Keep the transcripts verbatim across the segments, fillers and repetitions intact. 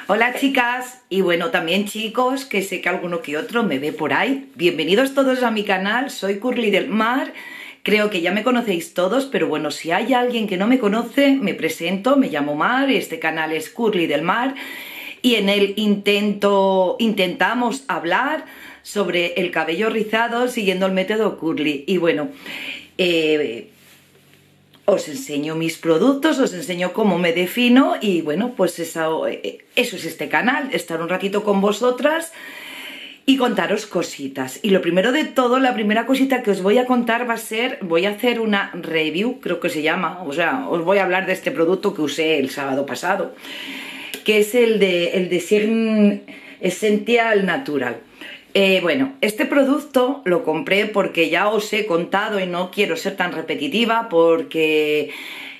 Hola chicas, y bueno, también chicos, que sé que alguno que otro me ve por ahí. Bienvenidos todos a mi canal, soy Curly del Mar. Creo que ya me conocéis todos, pero bueno, si hay alguien que no me conoce, me presento, me llamo Mar, este canal es Curly del Mar y en él intento, intentamos hablar sobre el cabello rizado siguiendo el método Curly. Y bueno, eh, os enseño mis productos, os enseño cómo me defino y bueno, pues eso, eso es este canal, estar un ratito con vosotras y contaros cositas. Y lo primero de todo, la primera cosita que os voy a contar va a ser, voy a hacer una review, creo que se llama, o sea, os voy a hablar de este producto que usé el sábado pasado, que es el de, el de Sign Essential Natural. Eh, bueno, este producto lo compré porque ya os he contado y no quiero ser tan repetitiva porque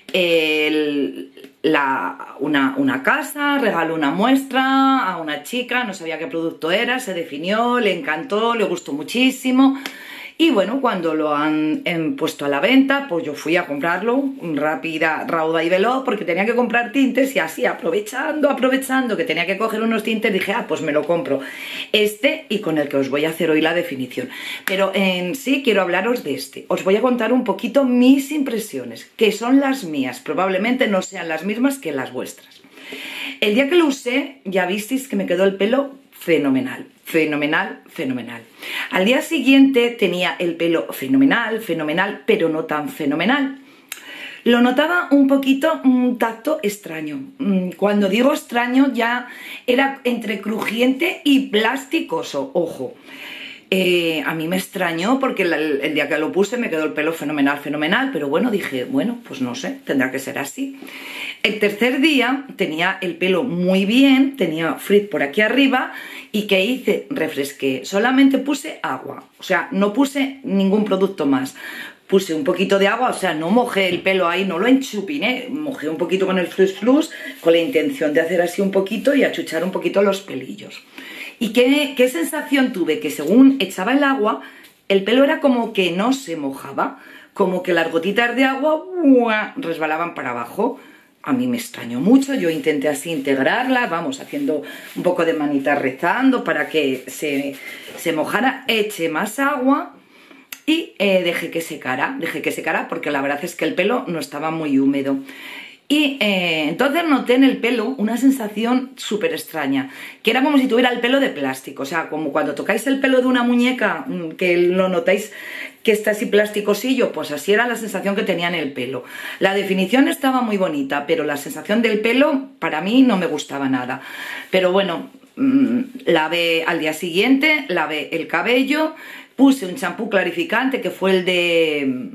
el, la, una, una casa regaló una muestra a una chica, no sabía qué producto era, se definió, le encantó, le gustó muchísimo. Y bueno, cuando lo han, han puesto a la venta, pues yo fui a comprarlo, rápida, rauda y veloz, porque tenía que comprar tintes y así, aprovechando, aprovechando que tenía que coger unos tintes, dije, ah, pues me lo compro. Este y con el que os voy a hacer hoy la definición. Pero en sí quiero hablaros de este. Os voy a contar un poquito mis impresiones, que son las mías, probablemente no sean las mismas que las vuestras. El día que lo usé, ya visteis que me quedó el pelo fenomenal, fenomenal, fenomenal. Al día siguiente tenía el pelo fenomenal, fenomenal, pero no tan fenomenal. Lo notaba un poquito, un tacto extraño. Cuando digo extraño ya era entre crujiente y plasticoso, ojo. Eh, a mí me extrañó porque el, el día que lo puse me quedó el pelo fenomenal, fenomenal, pero bueno, dije, bueno, pues no sé, tendrá que ser así. El tercer día tenía el pelo muy bien, tenía frizz por aquí arriba y ¿qué hice? Refresqué, solamente puse agua, o sea, no puse ningún producto más. Puse un poquito de agua, o sea, no mojé el pelo ahí, no lo enchupiné, mojé un poquito con el Flux Flux con la intención de hacer así un poquito y achuchar un poquito los pelillos. ¿Y qué, qué sensación tuve? Que según echaba el agua, el pelo era como que no se mojaba, como que las gotitas de agua ¡buah!, resbalaban para abajo. A mí me extrañó mucho, yo intenté así integrarlas, vamos, haciendo un poco de manitas rezando para que se, se mojara, eché más agua y eh, dejé que secara, dejé que secara porque la verdad es que el pelo no estaba muy húmedo. Y eh, entonces noté en el pelo una sensación súper extraña, que era como si tuviera el pelo de plástico, o sea, como cuando tocáis el pelo de una muñeca, que lo notáis que está así plasticosillo, pues así era la sensación que tenía en el pelo. La definición estaba muy bonita, pero la sensación del pelo para mí no me gustaba nada. Pero bueno, mmm, lavé al día siguiente, lavé el cabello, puse un champú clarificante que fue el de...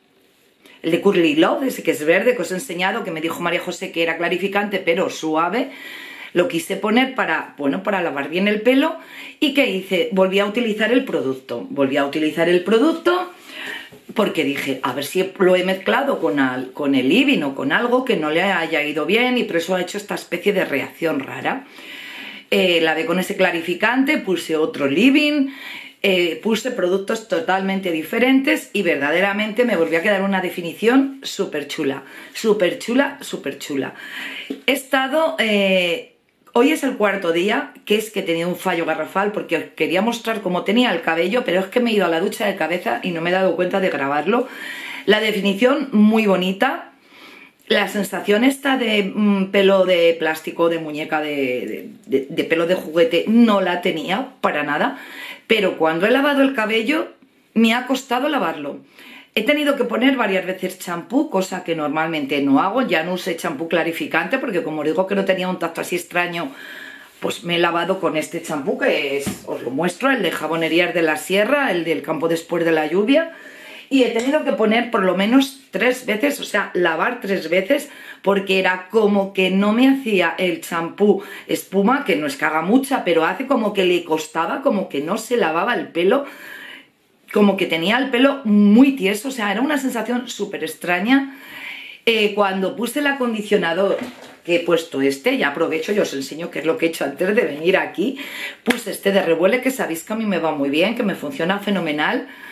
el de Curly Love, ese que es verde, que os he enseñado, que me dijo María José que era clarificante, pero suave. Lo quise poner para, bueno, para lavar bien el pelo. ¿Y qué hice? Volví a utilizar el producto. Volví a utilizar el producto porque dije, a ver si lo he mezclado con, al, con el leave-in o con algo que no le haya ido bien y por eso ha hecho esta especie de reacción rara. Eh, lavé con ese clarificante, puse otro leave-in. Eh, puse productos totalmente diferentes y verdaderamente me volvió a quedar una definición súper chula, súper chula, súper chula. He estado, eh, hoy es el cuarto día, que es que he tenido un fallo garrafal porque os quería mostrar cómo tenía el cabello, pero es que me he ido a la ducha de cabeza y no me he dado cuenta de grabarlo. La definición muy bonita. La sensación esta de mmm, pelo de plástico, de muñeca, de, de, de, de pelo de juguete, no la tenía para nada. Pero cuando he lavado el cabello, me ha costado lavarlo. He tenido que poner varias veces champú, cosa que normalmente no hago. Ya no usé champú clarificante porque como digo que no tenía un tacto así extraño, pues me he lavado con este champú que es, os lo muestro, el de Jabonerías de la Sierra, el del campo después de la lluvia. Y he tenido que poner por lo menos tres veces, o sea, lavar tres veces, porque era como que no me hacía el champú espuma, que no es que haga mucha, pero hace como que le costaba, como que no se lavaba el pelo, como que tenía el pelo muy tieso, o sea, era una sensación súper extraña. Eh, cuando puse el acondicionador, que he puesto este, ya aprovecho y os enseño qué es lo que he hecho antes de venir aquí, puse este de Revuele, que sabéis que a mí me va muy bien, que me funciona fenomenal.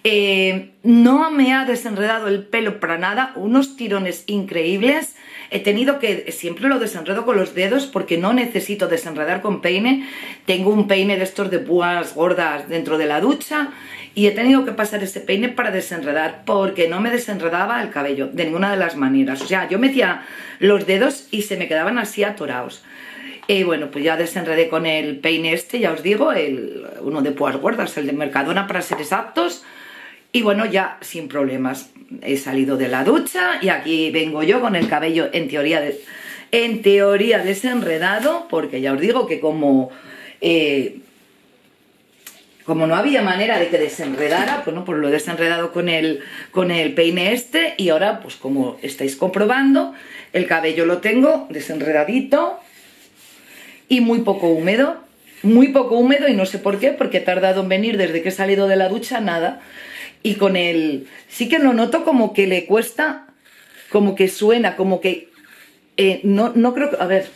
Eh, no me ha desenredado el pelo para nada, unos tirones increíbles. He tenido que, siempre lo desenredo con los dedos porque no necesito desenredar con peine. Tengo un peine de estos de púas gordas dentro de la ducha y he tenido que pasar ese peine para desenredar porque no me desenredaba el cabello de ninguna de las maneras. O sea, yo metía los dedos y se me quedaban así atorados. Y bueno, pues ya desenredé con el peine este, ya os digo, el, uno de púas gordas, el de Mercadona para ser exactos. Y bueno, ya sin problemas he salido de la ducha y aquí vengo yo con el cabello en teoría, de, en teoría desenredado, porque ya os digo que como, eh, como no había manera de que desenredara, pues, no, pues lo he desenredado con el, con el peine este y ahora, pues como estáis comprobando, el cabello lo tengo desenredadito y muy poco húmedo, muy poco húmedo y no sé por qué, porque he tardado en venir desde que he salido de la ducha, nada. Y con el... sí que lo noto como que le cuesta, como que suena, como que... Eh, no, no creo que... a ver.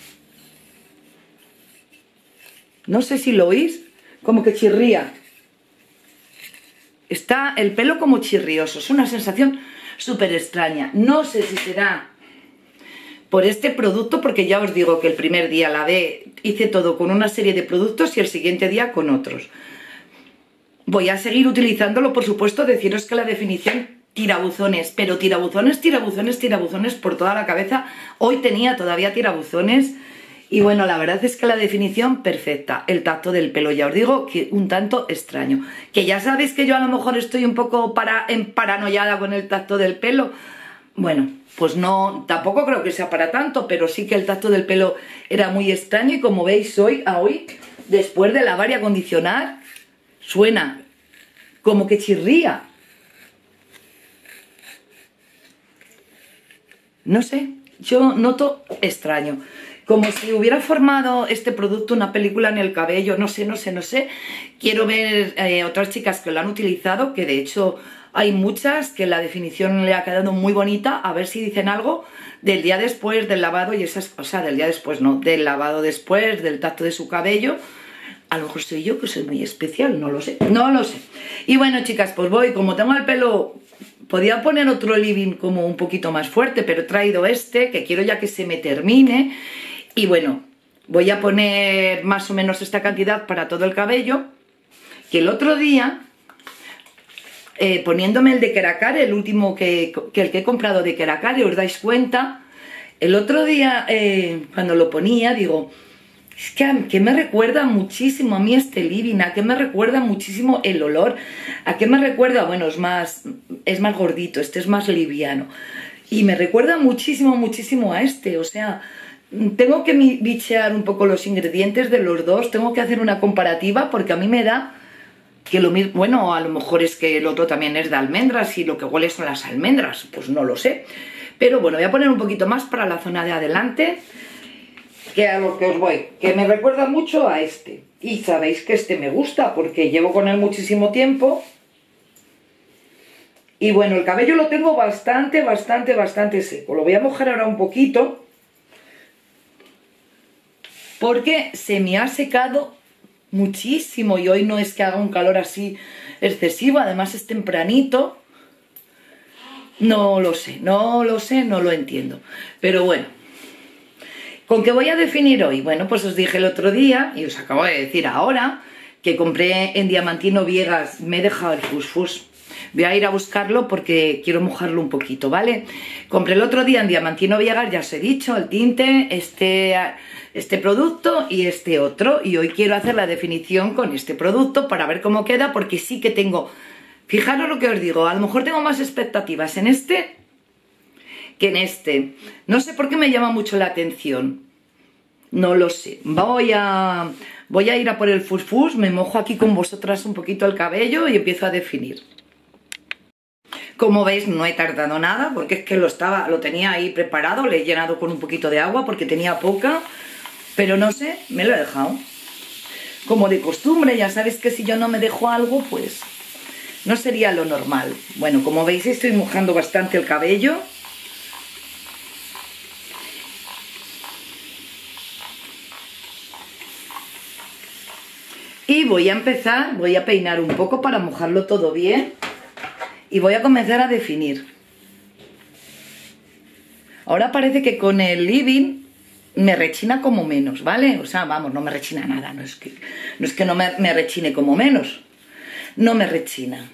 No sé si lo oís, como que chirría. Está el pelo como chirrioso, es una sensación súper extraña. No sé si será por este producto, porque ya os digo que el primer día lavé, hice todo con una serie de productos y el siguiente día con otros. Voy a seguir utilizándolo, por supuesto, deciros que la definición tirabuzones, pero tirabuzones, tirabuzones, tirabuzones por toda la cabeza. Hoy tenía todavía tirabuzones y bueno, la verdad es que la definición perfecta. El tacto del pelo, ya os digo, que un tanto extraño. Que ya sabéis que yo a lo mejor estoy un poco para, en paranoiada con el tacto del pelo. Bueno, pues no, tampoco creo que sea para tanto, pero sí que el tacto del pelo era muy extraño y como veis hoy, a hoy, después de lavar y acondicionar, suena como que chirría. No sé, yo noto extraño. Como si hubiera formado este producto una película en el cabello, no sé, no sé, no sé. Quiero ver eh, otras chicas que lo han utilizado, que de hecho hay muchas que la definición le ha quedado muy bonita. A ver si dicen algo del día después del lavado y esas, o sea, del día después no, del lavado después, del tacto de su cabello. A lo mejor soy yo que soy muy especial, no lo sé, no lo sé. Y bueno, chicas, pues voy, como tengo el pelo, podía poner otro leave-in como un poquito más fuerte, pero he traído este, que quiero ya que se me termine. Y bueno, voy a poner más o menos esta cantidad para todo el cabello, que el otro día, eh, poniéndome el de Keracara, el último que, que el que he comprado de Keracara, os dais cuenta, el otro día, eh, cuando lo ponía, digo... es que, a, que me recuerda muchísimo a mí este leave-in, a que me recuerda muchísimo el olor, a que me recuerda, bueno, es más, es más gordito, este es más liviano. Y me recuerda muchísimo, muchísimo a este, o sea, tengo que bichear un poco los ingredientes de los dos, tengo que hacer una comparativa porque a mí me da que lo mismo, bueno, a lo mejor es que el otro también es de almendras y lo que huele son las almendras, pues no lo sé. Pero bueno, voy a poner un poquito más para la zona de adelante. Que a lo que os voy, que me recuerda mucho a este. Y sabéis que este me gusta porque llevo con él muchísimo tiempo. Y bueno, el cabello lo tengo bastante, bastante, bastante seco. Lo voy a mojar ahora un poquito porque se me ha secado muchísimo y hoy no es que haga un calor así excesivo, además es tempranito. No lo sé, no lo sé, no lo entiendo. Pero bueno. ¿Con qué voy a definir hoy? Bueno, pues os dije el otro día, y os acabo de decir ahora, que compré en Diamantino Viegas, me he dejado el fusfus. Voy a ir a buscarlo porque quiero mojarlo un poquito, ¿vale? Compré el otro día en Diamantino Viegas, ya os he dicho, el tinte, este, este producto y este otro. Y hoy quiero hacer la definición con este producto para ver cómo queda, porque sí que tengo... Fijaros lo que os digo, a lo mejor tengo más expectativas en este... que en este. No sé por qué me llama mucho la atención. No lo sé. Voy a, voy a ir a por el fusfus, me mojo aquí con vosotras un poquito el cabello y empiezo a definir. Como veis, no he tardado nada porque es que lo, estaba, lo tenía ahí preparado, le he llenado con un poquito de agua porque tenía poca, pero no sé, me lo he dejado. Como de costumbre, ya sabéis que si yo no me dejo algo, pues no sería lo normal. Bueno, como veis, estoy mojando bastante el cabello. Y voy a empezar, voy a peinar un poco para mojarlo todo bien. y voy a comenzar a definir. Ahora parece que con el living me rechina como menos, ¿vale? O sea, vamos, no me rechina nada, no es que no, es que no me, me rechine como menos, no me rechina.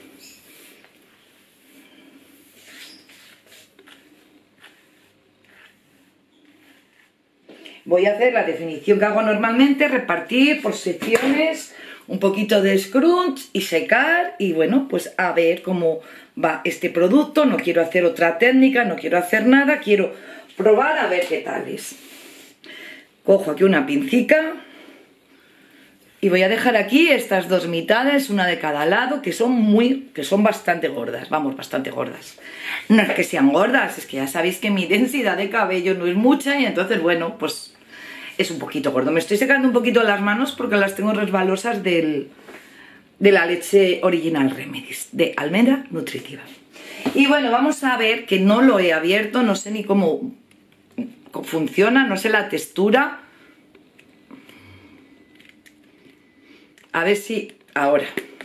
Voy a hacer la definición que hago normalmente, repartir por secciones, un poquito de scrunch y secar, y bueno, pues a ver cómo va este producto. No quiero hacer otra técnica, no quiero hacer nada, quiero probar a ver qué tal es. Cojo aquí una pincica y voy a dejar aquí estas dos mitades, una de cada lado, que son muy, que son bastante gordas, vamos, bastante gordas. No es que sean gordas, es que ya sabéis que mi densidad de cabello no es mucha y entonces, bueno, pues es un poquito gordo. Me estoy secando un poquito las manos porque las tengo resbalosas del, de la leche Original Remedies, de almendra nutritiva. Y bueno, vamos a ver, que no lo he abierto, no sé ni cómo funciona, no sé la textura. A ver si ahora.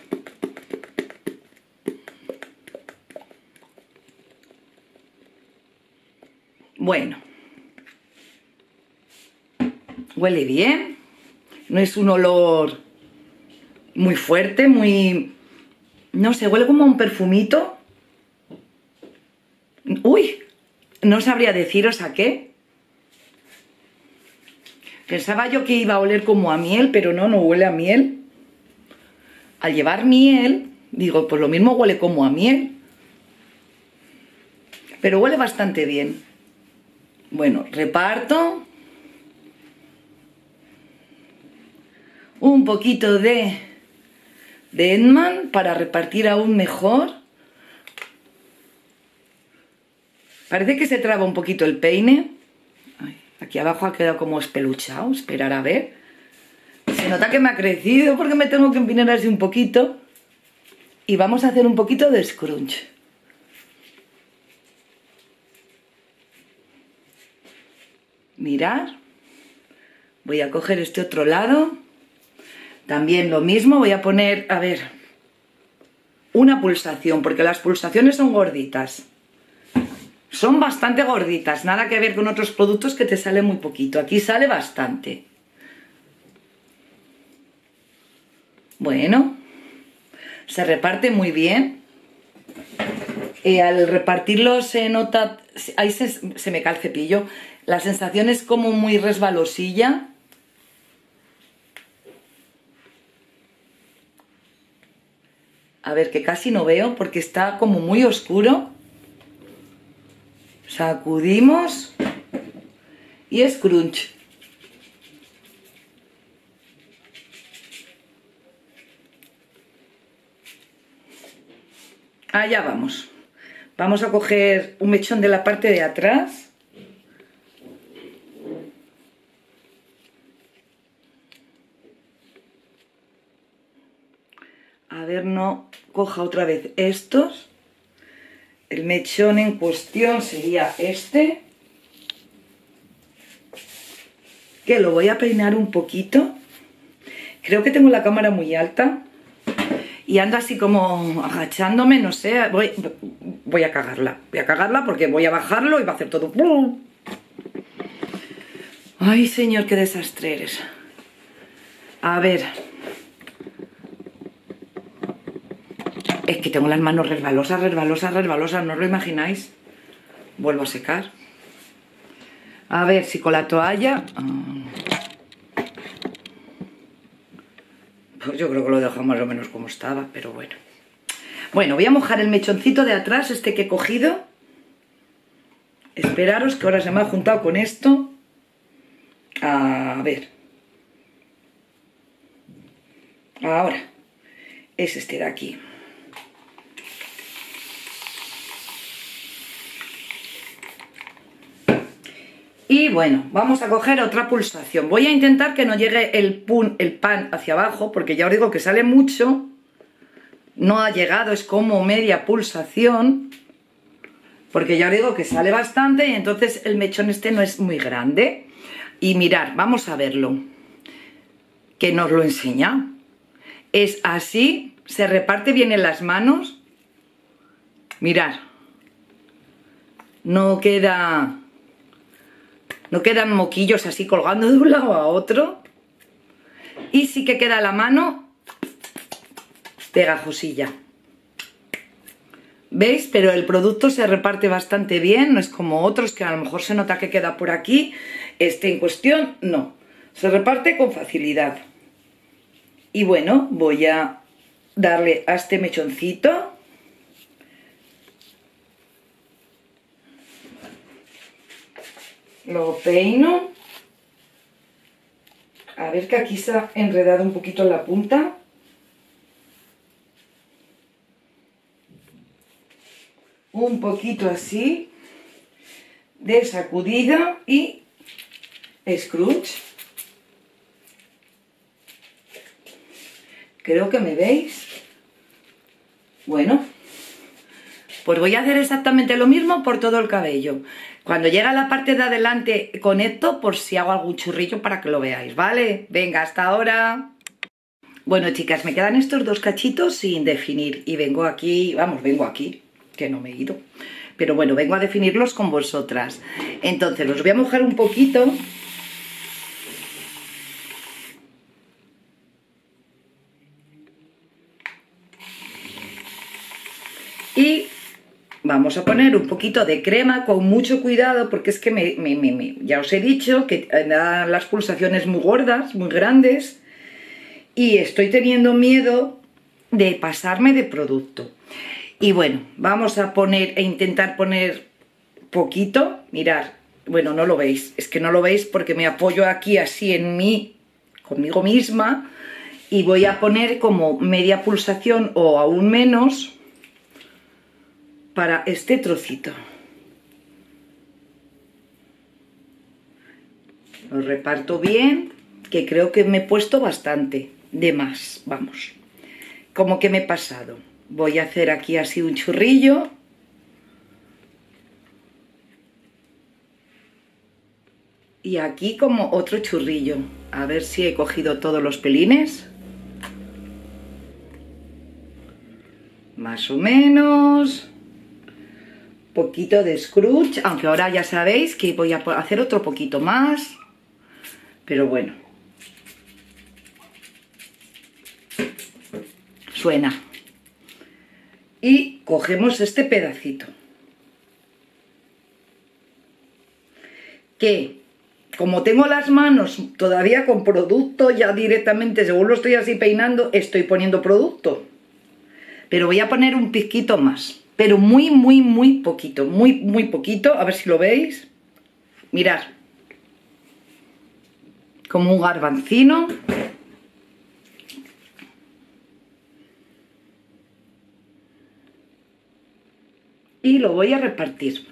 Bueno. Huele bien. No es un olor muy fuerte, muy... no sé, huele como a un perfumito. Uy, no sabría deciros a qué. Pensaba yo que iba a oler como a miel, pero no, no huele a miel. Al llevar miel, digo, pues lo mismo huele como a miel. Pero huele bastante bien. Bueno, reparto. Un poquito de, de Edman para repartir aún mejor. Parece que se traba un poquito el peine. Ay, aquí abajo ha quedado como espeluchado. Esperar a ver. Se nota que me ha crecido porque me tengo que empinar así un poquito. Y vamos a hacer un poquito de scrunch. Mirad. Voy a coger este otro lado. También lo mismo, voy a poner, a ver, una pulsación, porque las pulsaciones son gorditas. Son bastante gorditas, nada que ver con otros productos que te sale muy poquito. Aquí sale bastante. Bueno, se reparte muy bien. Eh, al repartirlo se nota, ahí se, se me cae el cepillo, la sensación es como muy resbalosilla. A ver, que casi no veo porque está como muy oscuro. Sacudimos y scrunch. Allá vamos. Vamos a coger un mechón de la parte de atrás. A ver, no coja otra vez estos. El mechón en cuestión sería este. Que lo voy a peinar un poquito. Creo que tengo la cámara muy alta. Y ando así como agachándome, no sé. Voy, voy a cagarla. Voy a cagarla porque voy a bajarlo y va a hacer todo. Ay, señor, qué desastre eres. A ver. Es que tengo las manos resbalosas, resbalosas, resbalosas, ¿no os lo imagináis? Vuelvo a secar. A ver si con la toalla... Pues yo creo que lo dejo más o menos como estaba, pero bueno. Bueno, voy a mojar el mechoncito de atrás, este que he cogido. Esperaros que ahora se me ha juntado con esto. A ver. Ahora. Es este de aquí. Y bueno, vamos a coger otra pulsación. Voy a intentar que no llegue el, pun, el pan hacia abajo, porque ya os digo que sale mucho. No ha llegado, es como media pulsación. Porque ya os digo que sale bastante y entonces el mechón este no es muy grande. Y mirad, vamos a verlo. Que nos lo enseña. Es así, se reparte bien en las manos. Mirad, no queda, no quedan moquillos así colgando de un lado a otro. Y sí que queda la mano pegajosilla. ¿Veis? Pero el producto se reparte bastante bien, no es como otros que a lo mejor se nota que queda por aquí. Este en cuestión, no. Se reparte con facilidad. Y bueno, voy a darle a este mechoncito. Lo peino. A ver que aquí se ha enredado un poquito la punta. Un poquito así. De sacudida y scrunch. Creo que me veis. Bueno, pues voy a hacer exactamente lo mismo por todo el cabello. Cuando llega a la parte de adelante conecto por si hago algún churrillo para que lo veáis, ¿vale? Venga, hasta ahora. Bueno, chicas, me quedan estos dos cachitos sin definir y vengo aquí, vamos, vengo aquí, que no me he ido. Pero bueno, vengo a definirlos con vosotras. Entonces, los voy a mojar un poquito. Y vamos a poner un poquito de crema con mucho cuidado porque es que me, me, me, me, ya os he dicho que dan las pulsaciones muy gordas, muy grandes y estoy teniendo miedo de pasarme de producto. Y bueno, vamos a poner e intentar poner poquito, mirad, bueno, no lo veis, es que no lo veis porque me apoyo aquí así en mí, conmigo misma y voy a poner como media pulsación o aún menos para este trocito. Lo reparto bien, que creo que me he puesto bastante de más, vamos, como que me he pasado. Voy a hacer aquí así un churrillo. Y aquí como otro churrillo. A ver si he cogido todos los pelines. Más o menos. Poquito de scrunch, aunque ahora ya sabéis que voy a hacer otro poquito más, pero bueno, suena. Y cogemos este pedacito, que como tengo las manos todavía con producto, ya directamente según lo estoy así peinando, estoy poniendo producto, pero voy a poner un pizquito más. Pero muy, muy, muy poquito, muy, muy poquito, a ver si lo veis. Mirad. Como un garbancino. Y lo voy a repartir.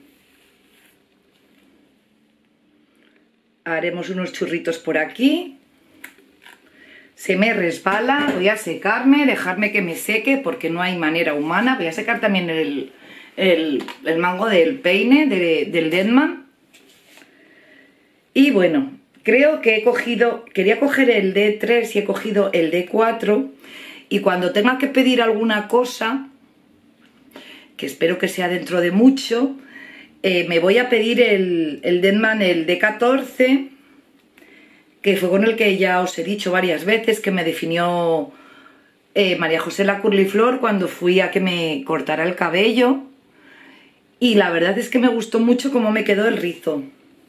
Haremos unos churritos por aquí. Se me resbala, voy a secarme, dejarme que me seque porque no hay manera humana. Voy a secar también el, el, el mango del peine, de, del Deadman. Y bueno, creo que he cogido, quería coger el D tres y he cogido el D cuatro. Y cuando tenga que pedir alguna cosa, que espero que sea dentro de mucho, eh, me voy a pedir el, el Deadman, el D catorce, que fue con el que ya os he dicho varias veces que me definió eh, María José la Curliflor cuando fui a que me cortara el cabello. Y la verdad es que me gustó mucho cómo me quedó el rizo.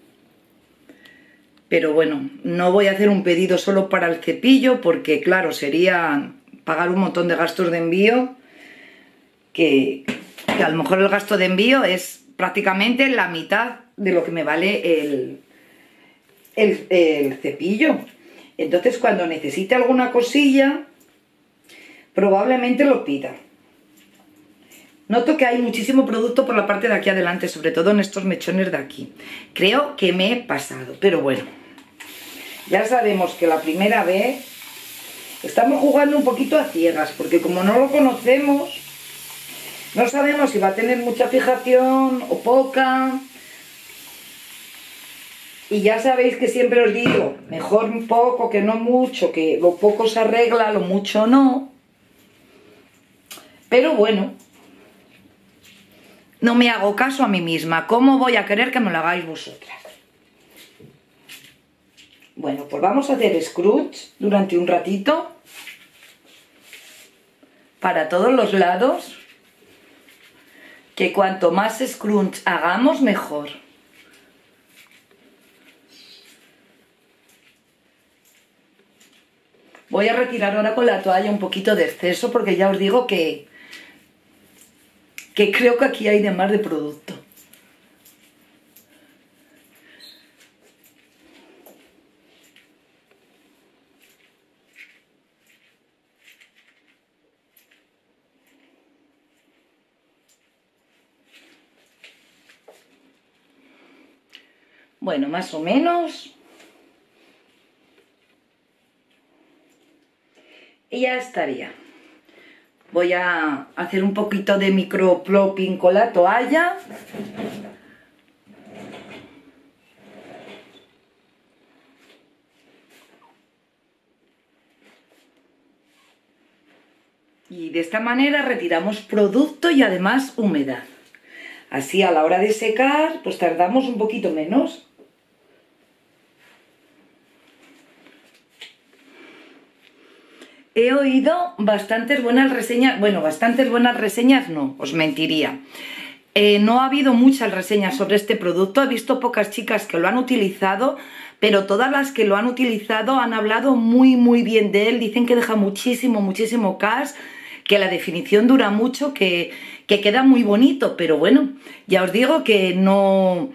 Pero bueno, no voy a hacer un pedido solo para el cepillo porque claro, sería pagar un montón de gastos de envío, que, que a lo mejor el gasto de envío es prácticamente la mitad de lo que me vale el... El, el cepillo. Entonces cuando necesite alguna cosilla probablemente lo pida. Noto que hay muchísimo producto por la parte de aquí adelante, sobre todo en estos mechones de aquí. Creo que me he pasado, pero bueno, ya sabemos que la primera vez estamos jugando un poquito a ciegas, porque como no lo conocemos, no sabemos si va a tener mucha fijación o poca. Y ya sabéis que siempre os digo, mejor un poco que no mucho, que lo poco se arregla, lo mucho no. Pero bueno, no me hago caso a mí misma. ¿Cómo voy a querer que me lo hagáis vosotras? Bueno, pues vamos a hacer scrunch durante un ratito para todos los lados, que cuanto más scrunch hagamos mejor. Voy a retirar ahora con la toalla un poquito de exceso porque ya os digo que, que creo que aquí hay de más de producto. Bueno, más o menos. Y ya estaría. Voy a hacer un poquito de microplopping con la toalla. Y de esta manera retiramos producto y además humedad. Así a la hora de secar, pues tardamos un poquito menos. He oído bastantes buenas reseñas, bueno, bastantes buenas reseñas no, os mentiría. Eh, no ha habido muchas reseñas sobre este producto, he visto pocas chicas que lo han utilizado, pero todas las que lo han utilizado han hablado muy muy bien de él, dicen que deja muchísimo, muchísimo cast, que la definición dura mucho, que, que queda muy bonito, pero bueno, ya os digo que no...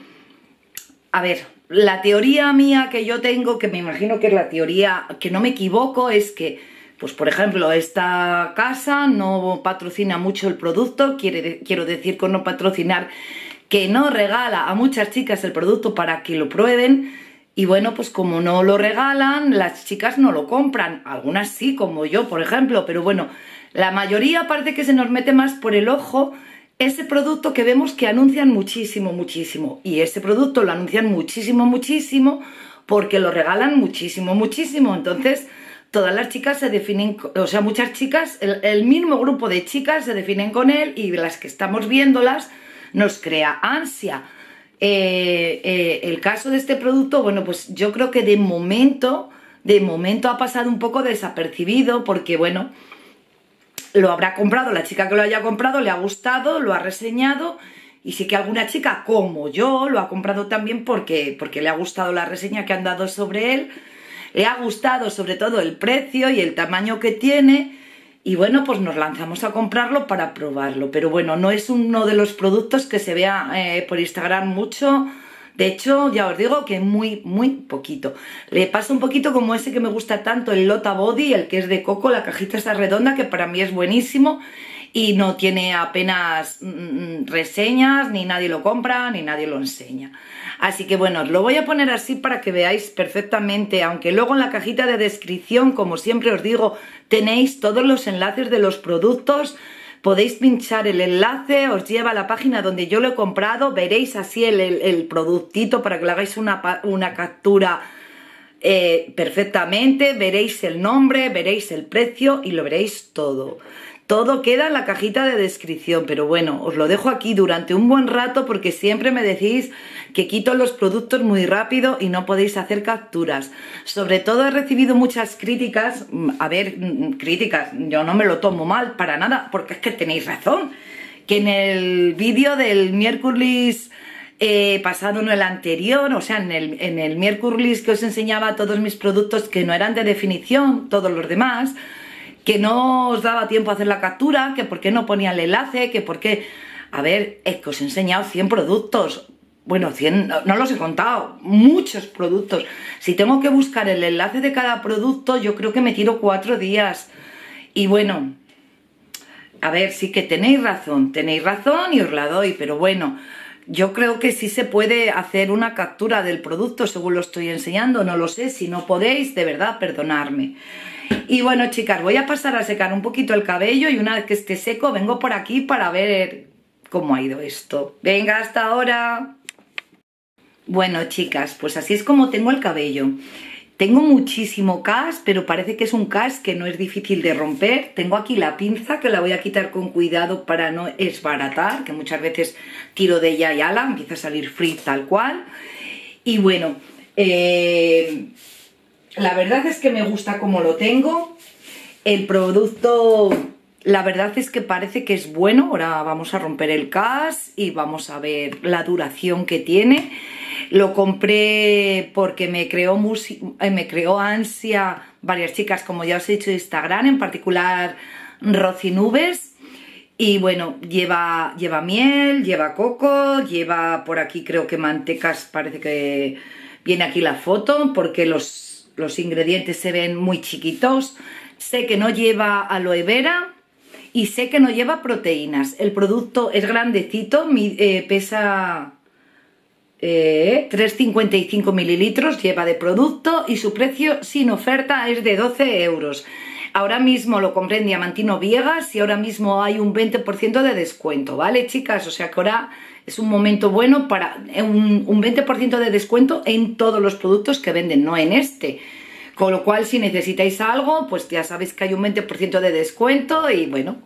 A ver, la teoría mía que yo tengo, que me imagino que es la teoría, que no me equivoco, es que... Pues por ejemplo, esta casa no patrocina mucho el producto, quiere, quiero decir con no patrocinar que no regala a muchas chicas el producto para que lo prueben y bueno, pues como no lo regalan, las chicas no lo compran, algunas sí, como yo por ejemplo, pero bueno, la mayoría parece que se nos mete más por el ojo ese producto que vemos que anuncian muchísimo, muchísimo y ese producto lo anuncian muchísimo, muchísimo porque lo regalan muchísimo, muchísimo, entonces... Todas las chicas se definen, o sea, muchas chicas, el, el mismo grupo de chicas se definen con él y las que estamos viéndolas nos crea ansia. Eh, eh, el caso de este producto, bueno, pues yo creo que de momento, de momento ha pasado un poco desapercibido porque, bueno, lo habrá comprado, la chica que lo haya comprado le ha gustado, lo ha reseñado y sí que alguna chica, como yo, lo ha comprado también porque, porque le ha gustado la reseña que han dado sobre él. Le ha gustado sobre todo el precio y el tamaño que tiene y bueno, pues nos lanzamos a comprarlo para probarlo. Pero bueno, no es uno de los productos que se vea eh, por Instagram mucho. De hecho, ya os digo que muy, muy poquito. Le pasa un poquito como ese que me gusta tanto, el Lota Body, el que es de coco, la cajita está redonda, que para mí es buenísimo. Y no tiene apenas mm, reseñas, ni nadie lo compra, ni nadie lo enseña. Así que bueno, os lo voy a poner así para que veáis perfectamente, aunque luego en la cajita de descripción, como siempre os digo, tenéis todos los enlaces de los productos, podéis pinchar el enlace, os lleva a la página donde yo lo he comprado, veréis así el, el, el productito para que le hagáis una, una captura eh, perfectamente, veréis el nombre, veréis el precio y lo veréis todo. Todo queda en la cajita de descripción, pero bueno, os lo dejo aquí durante un buen rato porque siempre me decís que quito los productos muy rápido y no podéis hacer capturas. Sobre todo he recibido muchas críticas, a ver, críticas, yo no me lo tomo mal para nada, porque es que tenéis razón, que en el vídeo del miércoles eh, pasado, no el anterior, o sea, en el, en el miércoles que os enseñaba todos mis productos que no eran de definición, todos los demás, que no os daba tiempo a hacer la captura, que por qué no ponía el enlace, que por qué... A ver, es que os he enseñado cien productos, bueno, cien, no, no los he contado, muchos productos. Si tengo que buscar el enlace de cada producto, yo creo que me tiro cuatro días. Y bueno, a ver, sí que tenéis razón, tenéis razón y os la doy, pero bueno, yo creo que sí se puede hacer una captura del producto según lo estoy enseñando, no lo sé, si no podéis, de verdad, perdonadme. Y bueno, chicas, voy a pasar a secar un poquito el cabello y una vez que esté seco vengo por aquí para ver cómo ha ido esto. Venga, hasta ahora. Bueno, chicas, pues así es como tengo el cabello. Tengo muchísimo cas, pero parece que es un cas que no es difícil de romper. Tengo aquí la pinza que la voy a quitar con cuidado para no esbaratar, que muchas veces tiro de ella y ala, empieza a salir free tal cual. Y bueno, eh, la verdad es que me gusta como lo tengo. El producto, la verdad es que parece que es bueno. Ahora vamos a romper el cas y vamos a ver la duración que tiene. Lo compré porque me creó, me creó ansia varias chicas, como ya os he dicho, de Instagram, en particular Rosy Nubes. Y bueno, lleva, lleva miel, lleva coco, lleva por aquí creo que mantecas, parece que viene aquí la foto, porque los, los ingredientes se ven muy chiquitos. Sé que no lleva aloe vera y sé que no lleva proteínas. El producto es grandecito, eh, pesa eh, tres coma cincuenta y cinco mililitros, lleva de producto y su precio sin oferta es de doce euros. Ahora mismo lo compré en Diamantino Viegas y ahora mismo hay un veinte por ciento de descuento, ¿vale, chicas? O sea que ahora es un momento bueno para un, un veinte por ciento de descuento en todos los productos que venden, no en este. Con lo cual, si necesitáis algo, pues ya sabéis que hay un veinte por ciento de descuento y bueno,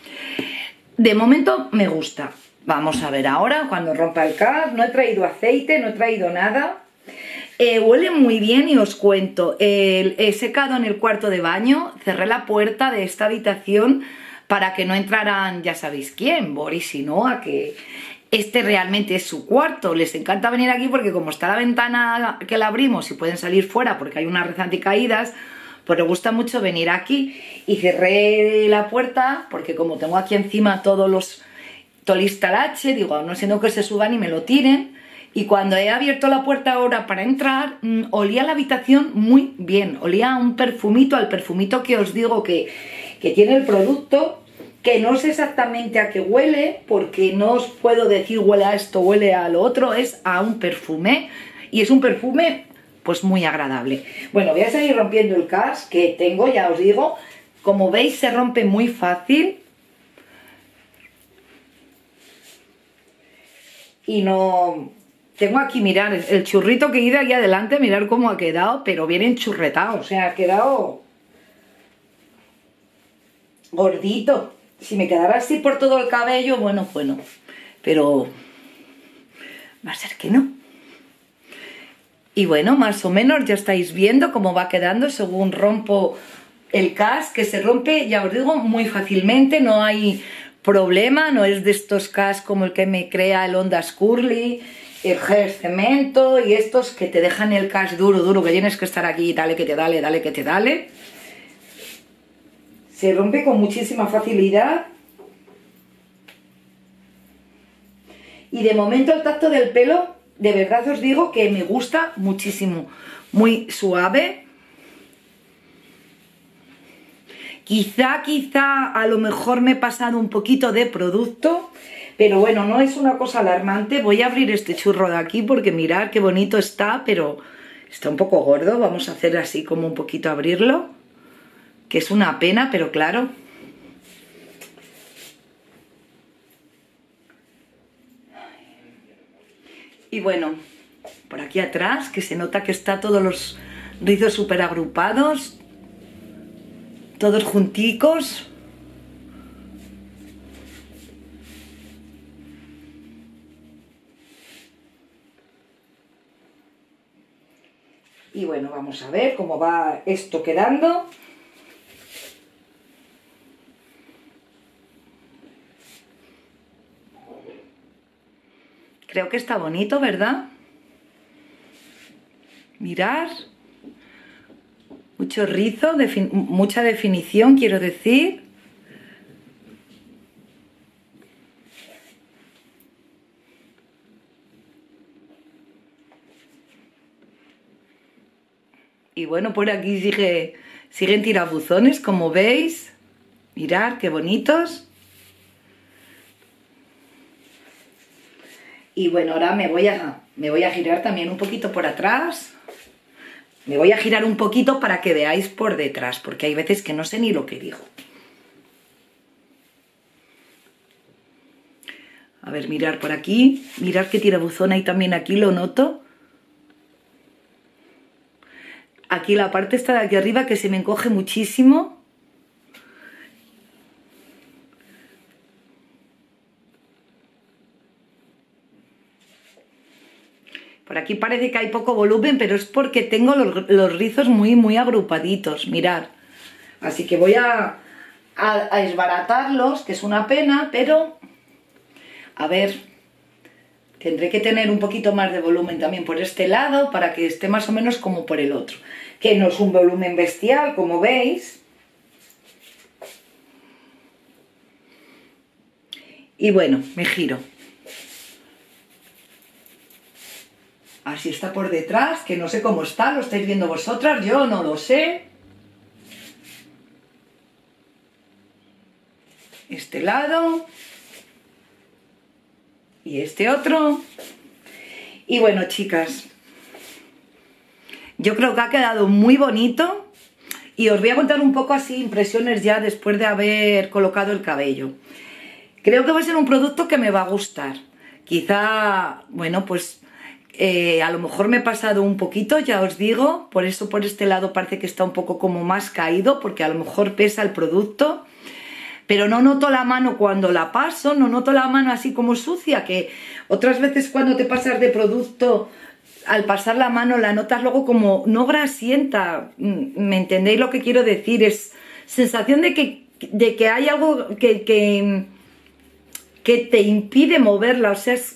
de momento me gusta. Vamos a ver ahora cuando rompa el cas. No he traído aceite, no he traído nada. Eh, huele muy bien y os cuento. Eh, he secado en el cuarto de baño, cerré la puerta de esta habitación para que no entraran, ya sabéis quién, Boris y Noah, que este realmente es su cuarto. Les encanta venir aquí porque como está la ventana que la abrimos y pueden salir fuera porque hay unas red anticaídas, pues les gusta mucho venir aquí. Y cerré la puerta porque como tengo aquí encima todos los tolistalache, digo, no siendo que se suban y me lo tiren. Y cuando he abierto la puerta ahora para entrar, mmm, olía la habitación muy bien. Olía a un perfumito, al perfumito que os digo que, que tiene el producto, que no sé exactamente a qué huele, porque no os puedo decir huele a esto, huele a lo otro, es a un perfume, y es un perfume pues muy agradable. Bueno, voy a seguir rompiendo el cas que tengo, ya os digo, como veis se rompe muy fácil, y no... Tengo aquí, mirar, el churrito que he ido aquí adelante, mirar cómo ha quedado, pero bien enchurretado, o sea, ha quedado gordito. Si me quedara así por todo el cabello, bueno, bueno, pero va a ser que no. Y bueno, más o menos ya estáis viendo cómo va quedando según rompo el cas, que se rompe, ya os digo, muy fácilmente, no hay problema, no es de estos cas como el que me crea el Ondas Curly, el gel cemento y estos que te dejan el cas duro, duro, que tienes que estar aquí, dale que te dale, dale que te dale. Se rompe con muchísima facilidad. Y de momento el tacto del pelo, de verdad os digo que me gusta muchísimo. Muy suave. Quizá, quizá, a lo mejor me he pasado un poquito de producto, pero bueno, no es una cosa alarmante. Voy a abrir este churro de aquí porque mirad qué bonito está, pero está un poco gordo. Vamos a hacer así como un poquito abrirlo, que es una pena, pero claro. Y bueno, por aquí atrás, que se nota que está todos los rizos súper agrupados, todos junticos. Y bueno, vamos a ver cómo va esto quedando. Creo que está bonito, ¿verdad? Mirad. Mucho rizo, defin- mucha definición, quiero decir. Y bueno, por aquí sigue, siguen tirabuzones, como veis. Mirad, qué bonitos. Y bueno, ahora me voy a, me voy a girar también un poquito por atrás. Me voy a girar un poquito para que veáis por detrás, porque hay veces que no sé ni lo que digo. A ver, mirar por aquí. Mirad qué tirabuzón hay también aquí, lo noto. aquí la parte esta de aquí arriba que se me encoge muchísimo. Por aquí parece que hay poco volumen, pero es porque tengo los, los rizos muy, muy agrupaditos, mirad. Así que voy a, a, a esbaratarlos, que es una pena, pero a ver, tendré que tener un poquito más de volumen también por este lado para que esté más o menos como por el otro. Que no es un volumen bestial, como veis. Y bueno, me giro. Así está por detrás, que no sé cómo está, lo estáis viendo vosotras, yo no lo sé. Este lado. Y este otro. Y bueno, chicas, yo creo que ha quedado muy bonito. Y os voy a contar un poco así impresiones ya después de haber colocado el cabello. Creo que va a ser un producto que me va a gustar. Quizá, bueno, pues... Eh, a lo mejor me he pasado un poquito, ya os digo, por eso por este lado parece que está un poco como más caído, porque a lo mejor pesa el producto, pero no noto la mano cuando la paso, no noto la mano así como sucia, que otras veces cuando te pasas de producto, al pasar la mano la notas luego como no grasienta, ¿me entendéis lo que quiero decir? Es sensación de que, de que hay algo que, que, que te impide moverla, o sea, es...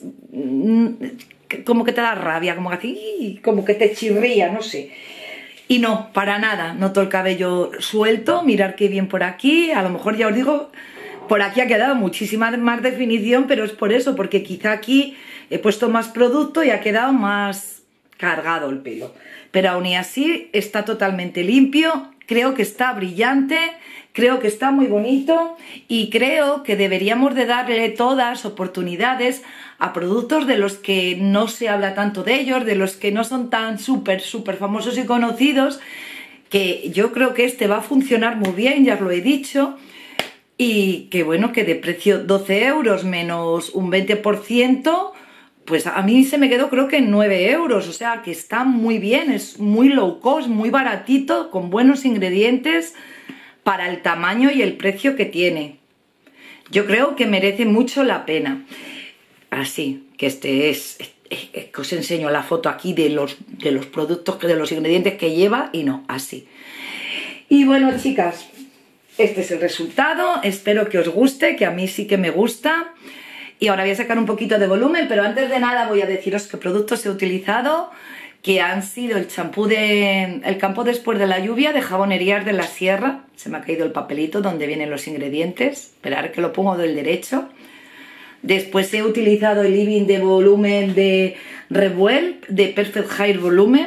como que te da rabia, como que así, como que te chirría, no sé. Y no, para nada, noto el cabello suelto, mirad qué bien por aquí, a lo mejor ya os digo, por aquí ha quedado muchísima más definición, pero es por eso, porque quizá aquí he puesto más producto y ha quedado más cargado el pelo. Pero aún y así está totalmente limpio, creo que está brillante, creo que está muy bonito y creo que deberíamos de darle todas oportunidades a productos de los que no se habla tanto de ellos, de los que no son tan súper, súper famosos y conocidos, que yo creo que este va a funcionar muy bien, ya os lo he dicho, y que bueno, que de precio doce euros menos un veinte por ciento, pues a mí se me quedó creo que en nueve euros, o sea que está muy bien, es muy low cost, muy baratito, con buenos ingredientes para el tamaño y el precio que tiene. Yo creo que merece mucho la pena. Así, que este es, es, es que os enseño la foto aquí de los, de los productos, de los ingredientes que lleva y no, así. Y bueno, chicas, este es el resultado, espero que os guste, que a mí sí que me gusta. Y ahora voy a sacar un poquito de volumen, pero antes de nada voy a deciros qué productos he utilizado, que han sido el champú de el campo después de la lluvia de Jabonerías de la Sierra. Se me ha caído el papelito donde vienen los ingredientes, esperar que lo pongo del derecho. Después he utilizado el Living de volumen de Revuel, de Perfect Hair Volume.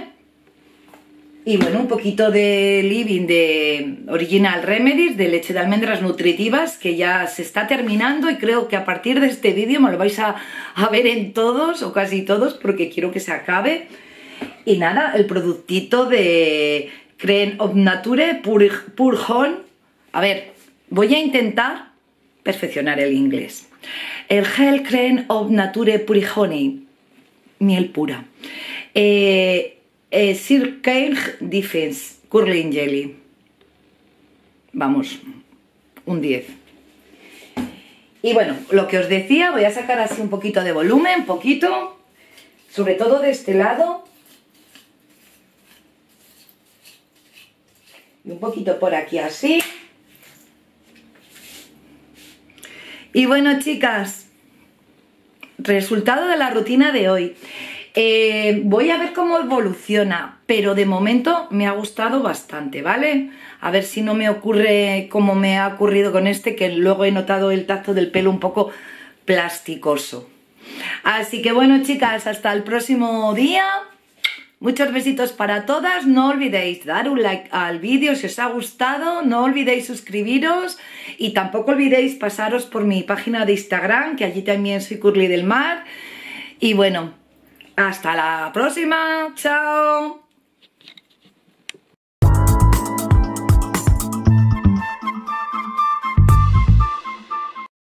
Y bueno, un poquito de Living de Original Remedies, de leche de almendras nutritivas, que ya se está terminando y creo que a partir de este vídeo me lo vais a, a ver en todos, o casi todos, porque quiero que se acabe. Y nada, el productito de Crème of Nature Pur, Pur Honey. A ver, voy a intentar perfeccionar el inglés. El Gel Crème of Nature Pure Honey, miel pura. Eh, eh, Sir Cage Defense Curling Jelly. Vamos, un diez. Y bueno, lo que os decía, voy a sacar así un poquito de volumen, poquito, sobre todo de este lado. Y un poquito por aquí así. Y bueno, chicas, resultado de la rutina de hoy. Eh, voy a ver cómo evoluciona, pero de momento me ha gustado bastante, ¿vale? A ver si no me ocurre como me ha ocurrido con este, que luego he notado el tacto del pelo un poco plasticoso. Así que bueno, chicas, hasta el próximo día. Muchos besitos para todas, no olvidéis dar un like al vídeo si os ha gustado, no olvidéis suscribiros y tampoco olvidéis pasaros por mi página de Instagram, que allí también soy Curly del Mar. Y bueno, hasta la próxima, chao.